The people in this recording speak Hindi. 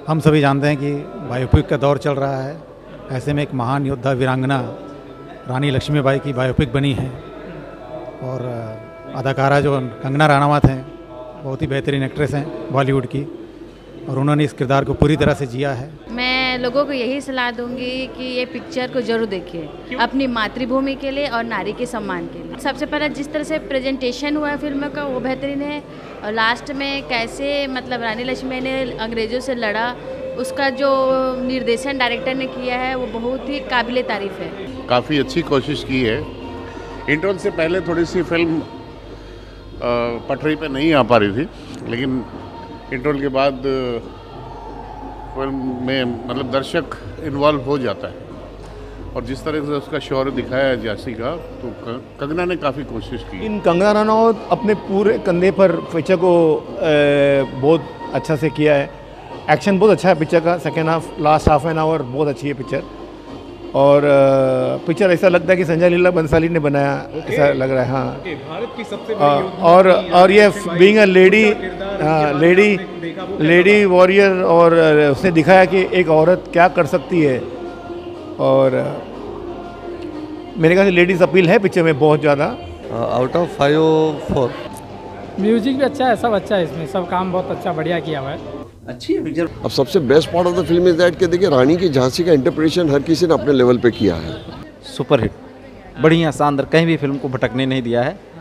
हम सभी जानते हैं कि बायोपिक का दौर चल रहा है। ऐसे में एक महान योद्धा वीरांगना रानी लक्ष्मीबाई की बायोपिक बनी है और अदाकारा जो कंगना रनावत हैं, बहुत ही बेहतरीन एक्ट्रेस हैं बॉलीवुड की, और उन्होंने इस किरदार को पूरी तरह से जिया है। मैं लोगों को यही सलाह दूंगी कि ये पिक्चर को जरूर देखिए, अपनी मातृभूमि के लिए और नारी के सम्मान के लिए। सबसे पहले जिस तरह से प्रेजेंटेशन हुआ है फिल्म का वो बेहतरीन है, और लास्ट में कैसे मतलब रानी लक्ष्मी ने अंग्रेज़ों से लड़ा, उसका जो निर्देशन डायरेक्टर ने किया है वो बहुत ही काबिले तारीफ़ है। काफ़ी अच्छी कोशिश की है। इंटरवल से पहले थोड़ी सी फिल्म पटरी पे नहीं आ पा रही थी, लेकिन इंटरवल के बाद फिल्म में मतलब दर्शक इन्वॉल्व हो जाता है, और जिस तरह से उसका शौर्य दिखाया है झांसी का, तो कंगना ने काफ़ी कोशिश की। इन कंगना रनावत अपने पूरे कंधे पर पिक्चर को बहुत अच्छा से किया है। एक्शन बहुत अच्छा है पिक्चर का, second half, last half an hour बहुत अच्छी है पिक्चर, और पिक्चर ऐसा लगता है कि संजय लीला बंसाली ने बनाया, ऐसा लग रहा है। हाँ, भारत की सबसे और ये बीइंग अ लेडी वॉरियर, और उसने दिखाया कि एक औरत क्या कर सकती है, और मेरे ख्याल से लेडीज अपील है पिक्चर में बहुत ज़्यादा। Out of 5 4। म्यूजिक भी अच्छा है, सब अच्छा है इसमें, सब काम बहुत अच्छा बढ़िया किया हुआ है, अच्छी है पिक्चर। अब सबसे best part of the film is that कि देखिए रानी की झांसी का इंटरप्रिटेशन हर किसी ने अपने लेवल पे किया है। सुपर हिट, बढ़िया शानदार, कहीं भी फिल्म को भटकने नहीं दिया है।